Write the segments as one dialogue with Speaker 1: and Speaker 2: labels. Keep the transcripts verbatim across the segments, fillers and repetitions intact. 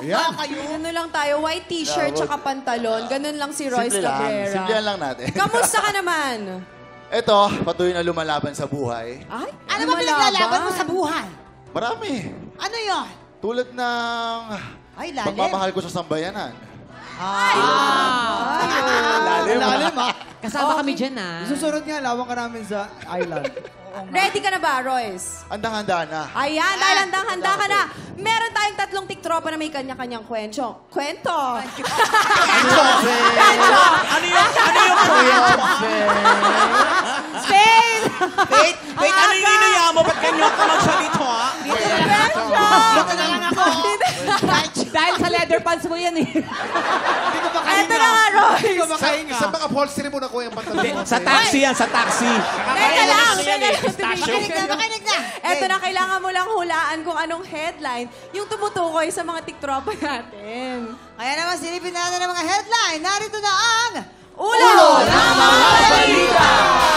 Speaker 1: yan.
Speaker 2: Ano lang tayo, white t-shirt tsaka pantalon. Ganun lang si Royce
Speaker 3: Simple lang.
Speaker 2: Cabrera.
Speaker 3: Simple lang natin.
Speaker 2: Kamusta ka naman?
Speaker 3: Ito, patuloy na lumalaban sa buhay.
Speaker 2: Ay,
Speaker 4: Ano ba pinaglalaban mo sa buhay?
Speaker 3: Marami.
Speaker 4: Ano yon?
Speaker 3: Tulad ng
Speaker 4: Ay, lalim.
Speaker 3: pagmamahal ko sa sambayanan.
Speaker 4: Ay!
Speaker 3: Lalim.
Speaker 1: Lalim, ha?
Speaker 5: Kasama kami dyan, ah.
Speaker 1: Susunod nga, lawang ka namin sa island.
Speaker 2: ready ka na ba, Royce?
Speaker 3: Handang-handa na.
Speaker 2: Ayan, dahil handang-handa ka na. Meron tayong tatlong tiktropa na may kanya-kanyang kwento. Kwento! Kwento! Kwento!
Speaker 6: Ano yung, ano yung kwento?
Speaker 2: Spain!
Speaker 6: Wait, wait, ano yung inaya mo? Ba't ganyan ka magsalito, ha?
Speaker 2: Kwento!
Speaker 4: Dito na lang ako.
Speaker 5: Dahil sa leather pants mo yan, eh.
Speaker 1: Hindi ko makahinga.
Speaker 2: Eto na nga, Royce!
Speaker 1: Hindi ko makahinga.
Speaker 7: Sa mga upholstery mo na kuya yung pantalon mo.
Speaker 6: Sa taxi yan, sa taxi.
Speaker 2: Teka lang, teka lang.
Speaker 4: Makinig na, makinig na.
Speaker 2: Eto na, kailangan mo lang hulaan kung anong headline yung tumutukoy sa mga tiktropa natin.
Speaker 4: Kaya naman, silipin natin ang mga headline. Narito na ang...
Speaker 2: Ulo ng mga balita!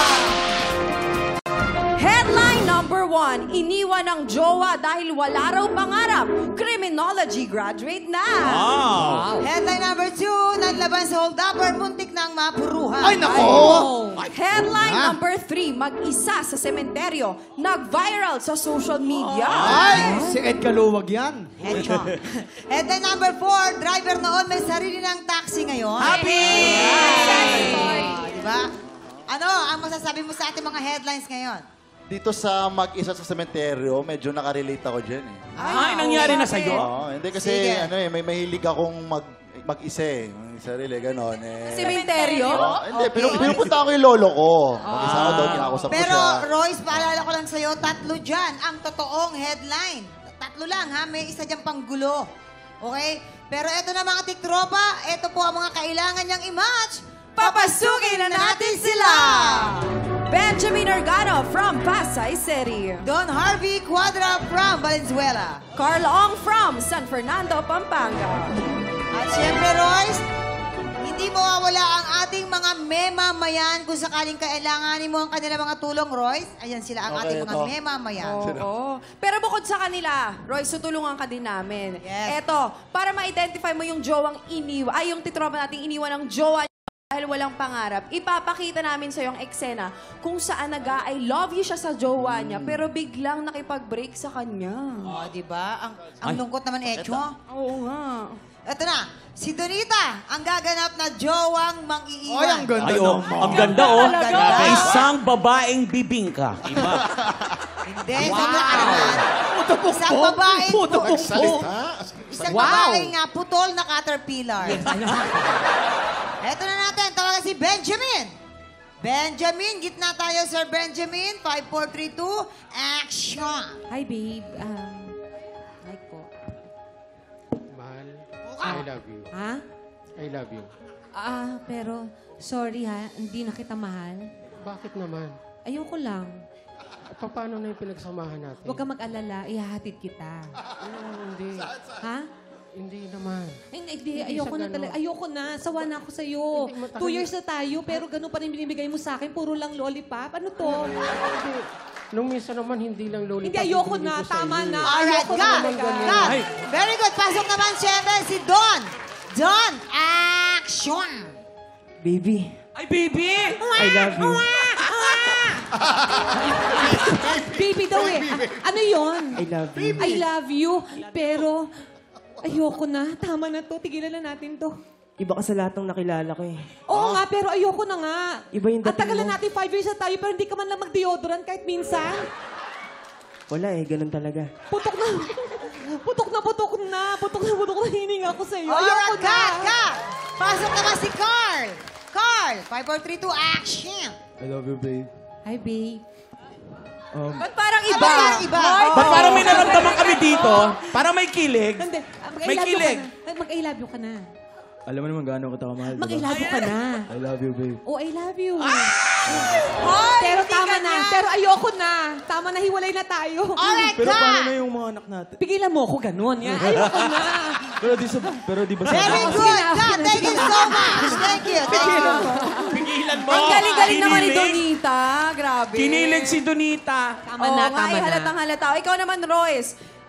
Speaker 2: Headline number one, iniwan ng jowa dahil wala raw pangarap. Criminology graduate na.
Speaker 6: Wow.
Speaker 4: Headline number two, naglaban sa hold-upper, muntik ng mapuruhan.
Speaker 1: Ay, nako!
Speaker 2: Headline number three, mag-isa sa sementeryo. Nag-viral sa social media.
Speaker 1: Ay, si Ed Kaluwag yan.
Speaker 4: Headshot. Headline number four, driver noon may sarili ng taxi ngayon.
Speaker 6: Happy!
Speaker 4: Ah, di ba? Ano ang masasabi mo sa ating mga headlines ngayon?
Speaker 3: Dito sa mag-isa sa sementeryo, medyo nakarelate ako dyan eh.
Speaker 6: Ay, nangyari na sa'yo?
Speaker 3: Oo, hindi kasi
Speaker 4: Sige.
Speaker 3: ano eh, may mahilig akong mag mag-isa eh. Yung sarili, gano'n eh.
Speaker 2: Sementeryo?
Speaker 3: Oo, hindi, pero pinupunta ko yung lolo ko. Mag-isa ako doon, kinakusap ko
Speaker 4: Pero
Speaker 3: siya.
Speaker 4: Royce, paalala ko lang sa'yo, tatlo dyan ang totoong headline. Tatlo lang ha, may isa dyan pang gulo. Okay? Pero eto na mga tiktropa, eto po ang mga kailangan niyang i-match. Papasukin na natin sila!
Speaker 2: Benjamin Organo from Pasay City.
Speaker 4: Don Harvey Cuadra from Valenzuela.
Speaker 2: Carl Ong from San Fernando, Pampanga.
Speaker 4: At syempre, Royce, hindi mawawala ang ating mga memamayan kung sakaling kailanganin mo ang kanilang mga tulong, Royce. Ayan sila ang
Speaker 3: Okay,
Speaker 4: ating mga
Speaker 3: ito.
Speaker 4: memamayan.
Speaker 2: Oo. Pero bukod sa kanila, Royce, tutulungan ka din namin.
Speaker 4: Yes.
Speaker 2: Eto, para ma-identify mo yung jowang iniwa, ay yung titropa nating iniwan ng jowa dahil walang pangarap, ipapakita namin sa yung eksena kung saan nag-I love you siya sa jowa niya, pero biglang nakipag-break sa kanya.
Speaker 4: O, di ba? Ang, ang lungkot naman, Echo.
Speaker 2: Oo nga.
Speaker 4: Ito na, si Donita, ang gaganap na jowang mang-iiwan.
Speaker 1: Ay, ang ganda
Speaker 6: Ay, oh,
Speaker 1: naman.
Speaker 6: ang ganda, oh.
Speaker 4: Ganda.
Speaker 6: Isang babaeng bibingka. Iba.
Speaker 4: Hindi, sobra ka naman. Isang babaeng,
Speaker 1: Puto po.
Speaker 7: Salita.
Speaker 4: isang
Speaker 5: Wow.
Speaker 4: babaeng nga putol na caterpillar. Ito na natin, tawagan si Benjamin. Benjamin, gitna tayo, Sir Benjamin. five, four, three, two, action!
Speaker 5: Hi, babe. Um, like po.
Speaker 7: Mahal, I love you.
Speaker 5: Ha?
Speaker 7: I love you.
Speaker 5: Ah, pero sorry ha, hindi na kita mahal.
Speaker 7: Bakit naman?
Speaker 5: Ayoko lang.
Speaker 7: Pa- Paano na yung pinagsamahan natin?
Speaker 5: Huwag ka mag-alala, ihahatid kita.
Speaker 7: Ah, hindi.
Speaker 5: Ha?
Speaker 7: Hindi naman.
Speaker 5: Hindi, hindi,
Speaker 7: Hindi
Speaker 5: ayoko
Speaker 7: siya
Speaker 5: na
Speaker 7: ganun.
Speaker 5: talaga. Ayoko na. Sawa na ako sa'yo.
Speaker 7: Hindi, matagal
Speaker 5: Two
Speaker 7: na-
Speaker 5: years na tayo, pero ganun pa rin binibigay mo sa akin. Puro lang lollipop. Ano to?
Speaker 7: Hindi. Nung minsan naman, hindi lang lollipop.
Speaker 5: Hindi, ayoko
Speaker 7: yung
Speaker 5: na.
Speaker 7: binigay ko sa
Speaker 5: Tama
Speaker 7: iyo.
Speaker 5: na.
Speaker 4: Alright,
Speaker 5: Ayoko na
Speaker 4: cut!
Speaker 5: talaga.
Speaker 4: Cut!
Speaker 6: Ay.
Speaker 4: Very good. Pasok naman, syempre, si Don. Don, action!
Speaker 1: Baby,
Speaker 6: Ay, baby!
Speaker 1: I love you.
Speaker 5: Baby daw eh. A- ano yon?
Speaker 1: I love you.
Speaker 5: I love you. Pero, ayoko na. Tama na to. Tigilan na natin to.
Speaker 8: Iba ka sa lahat ng nakilala ko eh.
Speaker 5: Oo nga, pero ayoko na nga.
Speaker 8: Iba yung
Speaker 5: At
Speaker 8: dating
Speaker 5: tagal na
Speaker 8: mo.
Speaker 5: natin, five years na tayo, pero hindi ka man lang mag-deodorant kahit minsan.
Speaker 8: Wala eh, ganun talaga.
Speaker 5: Putok na. Putok na, putok na. Putok na, putok na. Hininga ako sa'yo. Ayoko
Speaker 4: Alright,
Speaker 5: na.
Speaker 4: cut, cut! Pasok naman si Carl. Carl, five, four, three, two, action!
Speaker 1: I love you, babe.
Speaker 5: Hi, babe.
Speaker 1: Um,
Speaker 2: Ba't parang iba?
Speaker 4: Ano yan, iba?
Speaker 6: Ba't parang may naramdaman kami dito? Parang may kilig.
Speaker 5: Hindi. ah,
Speaker 6: May
Speaker 5: mag-I love you
Speaker 6: kilig.
Speaker 5: ka na. Mag-I love you ka na.
Speaker 1: alam mo naman gaano kita kamahal,
Speaker 5: Mag-I
Speaker 1: diba?
Speaker 5: love you ka na.
Speaker 1: I love you, babe.
Speaker 5: Oh, I love you.
Speaker 4: Hoy,
Speaker 5: Pero
Speaker 4: hindi
Speaker 5: tama
Speaker 4: ganyan.
Speaker 5: na. Pero ayoko na. Tama na, hiwalay na tayo.
Speaker 4: Alright,
Speaker 1: Pero paano
Speaker 4: cut!
Speaker 1: na yung mga anak natin?
Speaker 5: Pigilan mo ako ganun. Yan. Ayoko na.
Speaker 1: Pero di, sa, pero di ba
Speaker 4: Very
Speaker 1: sabi?
Speaker 4: good, cut! Thank you so much! Thank you, thank you.
Speaker 6: Pigilan mo.
Speaker 2: Ang galing-galing naman ni
Speaker 6: Kinilig.
Speaker 2: Donita. Grabe.
Speaker 6: Kinilig si Donita.
Speaker 5: Tama
Speaker 2: Oo
Speaker 5: na,
Speaker 2: nga,
Speaker 5: tama
Speaker 2: eh,
Speaker 5: na.
Speaker 2: halatang halata. Ikaw naman, Royce.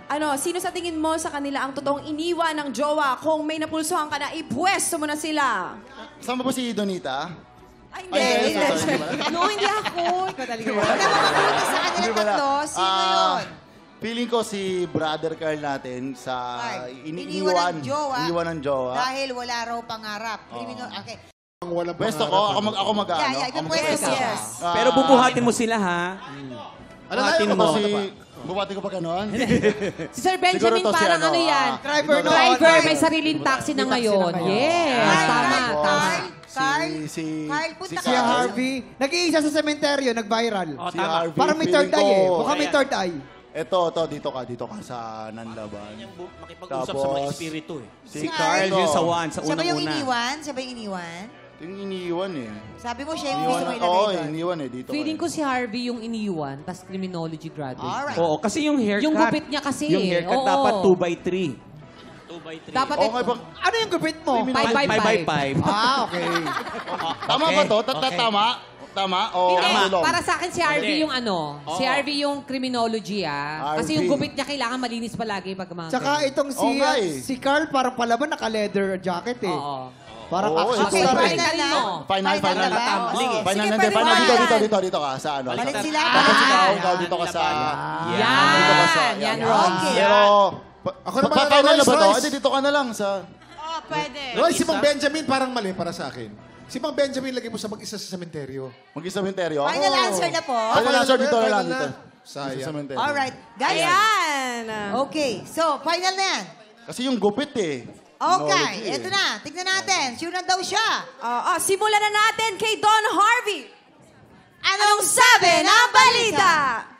Speaker 2: Ano, sino sa tingin mo sa kanila ang totoong iniwan ng jowa? Kung may napulsuhan ka na, ipwesto mo na sila.
Speaker 3: Kasama po si Donita?
Speaker 2: Ay,
Speaker 3: Ay,
Speaker 2: hindi.
Speaker 3: sorry, sorry, sorry, sorry.
Speaker 5: No, hindi ako. Ikaw talaga.
Speaker 4: Huwag na makulit sa kanila
Speaker 3: Hindi pala.
Speaker 4: tatlo. Sino
Speaker 3: Ah,
Speaker 4: yun?
Speaker 3: Feeling ko si brother Carl natin sa
Speaker 4: Carl,
Speaker 3: ini-
Speaker 4: iniwan ng jowa.
Speaker 3: Iniwan ng jowa.
Speaker 4: Dahil wala raw pangarap. Criminal, okay.
Speaker 3: Pwesto ko, ako mag ako mag
Speaker 4: Yeah,
Speaker 3: ano,
Speaker 4: yeah,
Speaker 3: ako
Speaker 4: ipapwesto
Speaker 3: mag-pwesto.
Speaker 4: mo.
Speaker 2: Yes.
Speaker 3: Ah,
Speaker 6: Pero bubuhatin mo sila, ha?
Speaker 3: Ano na
Speaker 6: buhatin
Speaker 3: yun?
Speaker 6: mo.
Speaker 3: Si, bubati ko pa gano'n?
Speaker 5: Si Sir
Speaker 3: Siguro
Speaker 5: Benjamin,
Speaker 3: to si
Speaker 5: parang
Speaker 3: ano,
Speaker 5: ano yan?
Speaker 3: ah, driver
Speaker 5: no? Driver, may sariling taxi na ngayon. Yes,
Speaker 4: Carl,
Speaker 5: tama,
Speaker 4: Carl,
Speaker 5: tama.
Speaker 4: Carl, Carl,
Speaker 3: Si, si,
Speaker 4: Carl, punta
Speaker 3: si
Speaker 4: ka.
Speaker 9: Si
Speaker 3: Carl.
Speaker 9: Harvey. Nag-iisa sa sementeryo, nag-viral.
Speaker 6: Oh,
Speaker 3: Si
Speaker 6: tama.
Speaker 3: Harvey.
Speaker 9: Parang may
Speaker 3: feeling
Speaker 9: third eye eh.
Speaker 3: ko-
Speaker 9: Mukhang may third eye.
Speaker 3: Ito, ito, dito ka, dito ka sa Nanlaban.
Speaker 6: Makipag-usap sa mga espiritu, eh.
Speaker 3: Si
Speaker 6: Si Carl,
Speaker 3: Carl,
Speaker 6: yun sa one, sa
Speaker 4: Siya ba yung
Speaker 6: unang-una.
Speaker 4: iniwan? Siya ba yung iniwan?
Speaker 3: Ito yung iniwan eh.
Speaker 4: Sabi mo siya yung gusto mo
Speaker 3: Iniwan,
Speaker 4: ilagay
Speaker 3: oo,
Speaker 4: doon.
Speaker 3: iniwan eh, dito.
Speaker 5: Feeling
Speaker 3: eh.
Speaker 5: ko si Harvey yung iniwan, tas criminology graduate.
Speaker 4: Alright.
Speaker 6: Oo, kasi yung haircut.
Speaker 5: Yung gupit niya kasi,
Speaker 6: Yung haircut
Speaker 5: oo.
Speaker 6: dapat two by three. two by three.
Speaker 5: Dapat
Speaker 3: Oo
Speaker 5: ito.
Speaker 3: nga, pag,
Speaker 9: Ano yung gupit mo?
Speaker 5: Five by
Speaker 6: five by
Speaker 5: five.
Speaker 6: five.
Speaker 9: Ah, okay.
Speaker 3: tama ba to? Tata,
Speaker 6: Okay.
Speaker 3: Tama? Tama? O
Speaker 5: Hindi,
Speaker 3: tulong?
Speaker 5: para sa akin si Harvey
Speaker 6: Hindi.
Speaker 5: yung ano, si
Speaker 6: Oo.
Speaker 5: Harvey yung criminology ah. Kasi yung
Speaker 3: Harvey.
Speaker 5: gupit niya kailangan malinis palagi pag mga
Speaker 9: Tsaka
Speaker 5: ganun.
Speaker 9: itong si,
Speaker 3: Oo nga eh.
Speaker 9: si Carl parang palaban naka-leather jacket eh.
Speaker 5: Oo.
Speaker 9: Parang
Speaker 3: Oo,
Speaker 9: action
Speaker 3: ito
Speaker 4: Okay,
Speaker 3: na
Speaker 9: star
Speaker 3: rin.
Speaker 9: eh.
Speaker 4: final na.
Speaker 5: mo.
Speaker 3: Final, final.
Speaker 4: na ba?
Speaker 3: Tama.
Speaker 4: Oo. Sige,
Speaker 3: Final
Speaker 4: sige,
Speaker 3: na, hindi. Final
Speaker 4: paliwanag.
Speaker 3: dito, dito, dito, dito ka. Sa ano?
Speaker 4: Balik
Speaker 3: Sa-
Speaker 4: sila.
Speaker 3: Tapos ikaw,
Speaker 4: Ah.
Speaker 3: ikaw dito ka sa...
Speaker 5: Yan!
Speaker 3: Dito ka sa...
Speaker 5: Yan,
Speaker 3: yan.
Speaker 5: Ron.
Speaker 4: Okay.
Speaker 3: Pero... pa-
Speaker 10: Ako naman,
Speaker 3: pa- Final na ba to?
Speaker 10: Royce,
Speaker 3: Hindi, dito ka na lang sa...
Speaker 4: Oh, pwede.
Speaker 10: Roy, si Mang Benjamin parang mali para sa akin. Si Mang Benjamin lagay mo sa mag-isa sa sementeryo.
Speaker 3: Mag-isa sementeryo?
Speaker 4: Final answer na po.
Speaker 3: Final answer dito na lang
Speaker 10: Final
Speaker 3: dito.
Speaker 10: na. Sayang.
Speaker 3: Sa sementeryo.
Speaker 4: Alright. Guys,
Speaker 2: Ayan.
Speaker 4: okay. So, final na yan.
Speaker 3: Kasi yung gupit eh.
Speaker 4: Okay,
Speaker 3: Technology eh.
Speaker 4: eto na. Tignan natin. Sure na daw siya.
Speaker 2: Ah, ah, simulan na natin kay Don Harvey. Anong sabi ng balita?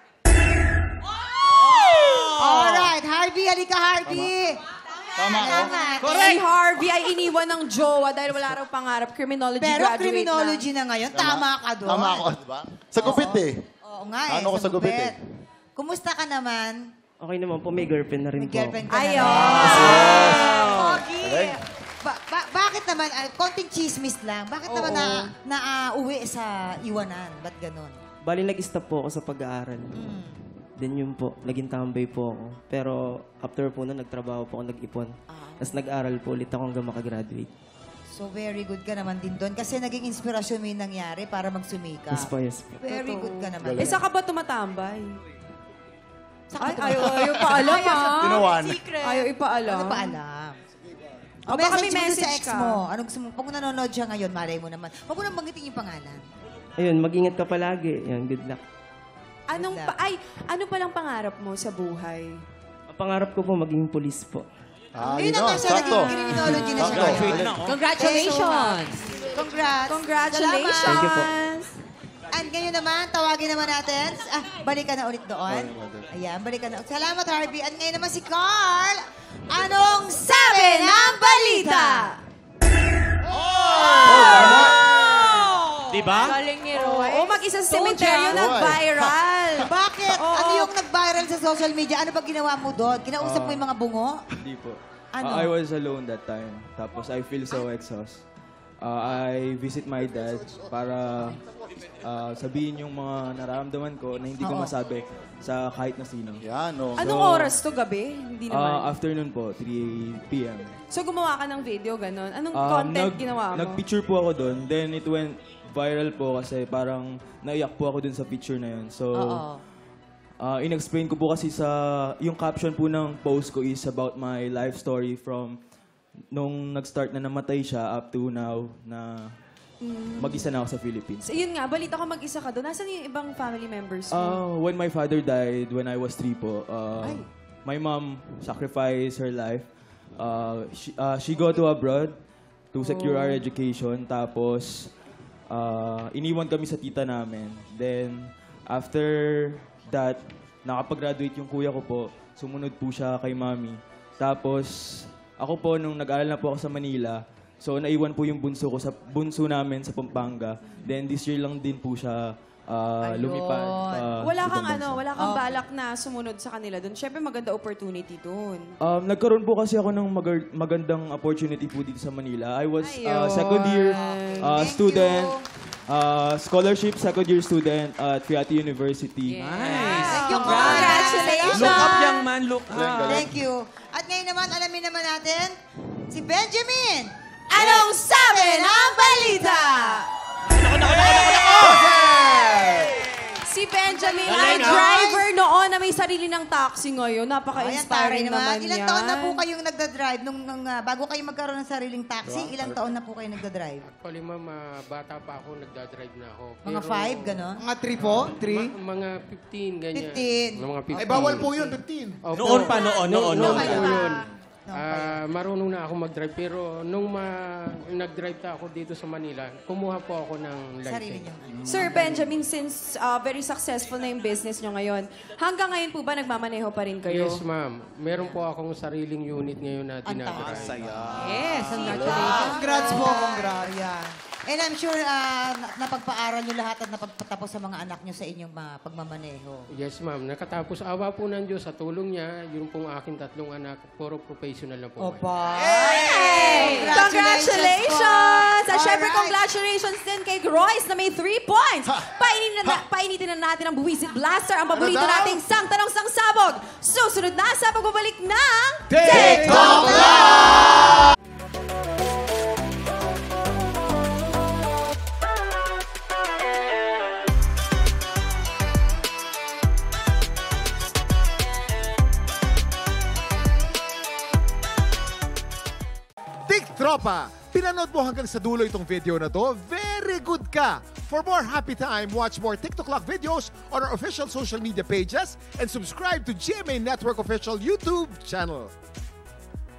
Speaker 4: Alright, Harvey, halika Harvey.
Speaker 3: Tama oh. ko.
Speaker 2: Si Harvey ay iniwan ng jowa dahil wala raw pangarap. Criminology
Speaker 4: Pero
Speaker 2: graduate
Speaker 4: criminology
Speaker 2: na.
Speaker 4: na ngayon, tama ka doon.
Speaker 3: Tama ako, di ba? Sa gupit eh.
Speaker 4: Oo nga eh,
Speaker 3: Ano ko sa gupit eh.
Speaker 4: Kumusta ka naman?
Speaker 8: Okay naman po, may girlfriend na rin
Speaker 4: May
Speaker 8: po.
Speaker 4: girlfriend ka
Speaker 2: Ayun.
Speaker 4: naman.
Speaker 2: Pogi.
Speaker 4: Ba- ba- bakit naman, ah, konting chismis lang, bakit naman na, na ah, uwi sa iwanan? Ba't ganun?
Speaker 8: Bali, nag-stop po ako sa pag-aaral.
Speaker 4: Hmm.
Speaker 8: Then yun po, naging tambay po ako. Pero after po nun, nagtrabaho po ako, nag-ipon.
Speaker 4: Ah.
Speaker 8: Tapos nag-aral po ulit ako hanggang makagraduate.
Speaker 4: So very good ka naman din doon kasi naging inspirasyon mo yung nangyari para magsumika.
Speaker 8: Yes po, yes po.
Speaker 4: Very good ka naman.
Speaker 2: Eh, saan ka ba tumatambay?
Speaker 4: Saka
Speaker 2: Ay, ayaw, ayaw pa alam, ah.
Speaker 3: Tinawan.
Speaker 2: Ayaw ipaalam.
Speaker 4: Ano pa alam?
Speaker 2: O,
Speaker 4: O,
Speaker 2: baka
Speaker 4: message,
Speaker 2: may
Speaker 4: mo dun sa
Speaker 2: message
Speaker 4: ex
Speaker 2: ka.
Speaker 4: mo. Anong gusto mo? Pag nanonood siya ngayon, malay mo naman. Huwag mo nang banggitin yung pangalan.
Speaker 8: Ayun, mag-ingat ka palagi. Yan, good luck.
Speaker 2: Anong pa, ay, ano palang pangarap mo sa buhay?
Speaker 8: Ang pangarap ko po, maging police po.
Speaker 3: Ah,
Speaker 4: Ayun
Speaker 3: yun
Speaker 4: na
Speaker 3: o.
Speaker 4: nga siya,
Speaker 3: Sakto.
Speaker 4: naging criminology na siya
Speaker 3: Sakto.
Speaker 4: ngayon.
Speaker 6: na, oh.
Speaker 5: Congratulations!
Speaker 4: Congrats.
Speaker 2: Congratulations!
Speaker 4: Salamat.
Speaker 8: Thank you po.
Speaker 4: And ngayon naman, tawagin naman natin. Ah, balikan na ulit doon. Ayan, balikan na. Salamat, Harvey. At ngayon naman si Carl. Anong sabi ng balita?
Speaker 6: Diba?
Speaker 5: Galing ni Roy.
Speaker 2: Oo, mag-isa sa cemetery nag-viral.
Speaker 4: Bakit?
Speaker 2: Oo.
Speaker 4: Ano yung nag-viral sa social media? Ano ba ginawa mo doon? Kinausap mo yung mga bungo?
Speaker 1: Hindi po.
Speaker 4: Ano?
Speaker 1: Uh, I was alone that time. Tapos I feel so exhausted. Uh, I visit my dad para uh, sabihin yung mga nararamdaman ko na hindi ko
Speaker 4: Oo.
Speaker 1: masabi sa kahit na sino.
Speaker 3: Yan o.
Speaker 2: Anong
Speaker 1: So,
Speaker 2: oras to, gabi? Hindi
Speaker 1: Uh,
Speaker 2: naman.
Speaker 1: afternoon po, three p m
Speaker 2: So, gumawa ka ng video, ganon. Anong
Speaker 1: Um,
Speaker 2: content
Speaker 1: nag-
Speaker 2: ginawa mo?
Speaker 1: Nag-picture po ako doon. Then it went viral po kasi parang naiyak po ako dun sa picture na yun. So,
Speaker 4: Oo.
Speaker 1: uh, in-explain ko po kasi sa, yung caption po ng post ko is about my life story from nung nag-start na namatay siya up to now na mag-isa na ako sa Philippines.
Speaker 2: So, yun nga, balita ko mag-isa ka doon. Nasaan yung ibang family members mo?
Speaker 1: Uh, when my father died, when I was three po, uh,
Speaker 2: Ay.
Speaker 1: my mom sacrificed her life. Uh, she, uh, she go to abroad to secure our education. Tapos, uh, iniwan kami sa tita namin. Then, after that, nakapag-graduate yung kuya ko po. Sumunod po siya kay mami. Tapos, ako po, nung nag-aaral na po ako sa Manila, so naiwan po yung bunso ko sa bunso namin sa Pampanga. Then this year lang din po siya uh, lumipat. pa
Speaker 2: wala kang
Speaker 1: ibang bansa.
Speaker 2: ano, wala kang balak na sumunod sa kanila doon. Siyempre, maganda opportunity doon.
Speaker 1: Um, nagkaroon po kasi ako ng magar- magandang opportunity po dito sa Manila. I was uh,
Speaker 2: Ayun.
Speaker 1: second year uh,
Speaker 4: Thank
Speaker 1: student,
Speaker 4: you.
Speaker 1: uh, scholarship second year student at Fiati University.
Speaker 5: Nice.
Speaker 4: Thank you,
Speaker 2: Congratulations!
Speaker 4: Congratulations!
Speaker 6: Look up, young man, look
Speaker 3: Galing,
Speaker 6: up.
Speaker 3: galing.
Speaker 4: Thank you. At ngayon naman, alamin naman natin, si Benjamin.
Speaker 2: Anong sabi ng balita? Si Benjamin ay
Speaker 4: Galing, ah.
Speaker 2: driver noon na may sarili ng taxi ngayon.
Speaker 4: Ayan,
Speaker 2: Napaka-inspiring
Speaker 4: taray
Speaker 2: naman
Speaker 4: Ilang
Speaker 2: yan.
Speaker 4: taon na po kayong nagdadrive? Nung, nung, ah, bago kayo magkaroon ng sariling taxi, ilang taon na po kayo nagdadrive?
Speaker 7: Actually, ma'am, ah, bata pa ako, nagdadrive na ako.
Speaker 4: Mga
Speaker 7: Pero-
Speaker 4: five, gano'n?
Speaker 9: Mga three po? Three?
Speaker 7: Ma- mga fifteen, ganyan.
Speaker 4: fifteen.
Speaker 7: Mga fifteen.
Speaker 10: Ay, bawal po yun, fifteen.
Speaker 7: Opo.
Speaker 6: Noon pa, noon, noon,
Speaker 7: Noon
Speaker 6: noon.
Speaker 7: po yun.
Speaker 4: Noon pa
Speaker 7: Ah, marunong na ako mag-drive. Pero nung ma- nag-drive na ako dito sa Manila, kumuha po ako ng license.
Speaker 4: Sarili niyo.
Speaker 2: Sir Benjamin, since uh, very successful na yung business nyo ngayon, hanggang ngayon po ba nagmamaneho pa rin kayo?
Speaker 7: Yes, ma'am. Meron po akong sariling unit ngayon na
Speaker 4: Ang
Speaker 7: dinadrive.
Speaker 5: Yes, congratulations.
Speaker 9: Congrats po, congrats.
Speaker 4: Ayan. And I'm sure ah, na- napagpaaral nyo lahat at napagpatapos sa mga anak nyo sa inyong mga pagmamaneho.
Speaker 7: Yes, ma'am. Nakatapos. Awa po ng Diyos sa tulong niya. Yung pong aking tatlong anak, puro professional na po.
Speaker 4: Opa!
Speaker 2: Hey! Congratulations! At syempre,
Speaker 4: Alright.
Speaker 2: congratulations din kay Royce na may three points. Painitin na, painitin na natin ang Buwisit Blaster, ang paborito
Speaker 10: Ano daw?
Speaker 2: nating sang tanong sang sabog. Susunod na sa pagbabalik ng
Speaker 10: TikTok Tik Tropa! Pinanood mo hanggang sa dulo itong video na to? Very good ka! For more happy time, watch more TikTok Lock videos on our official social media pages and subscribe to G M A Network official YouTube channel.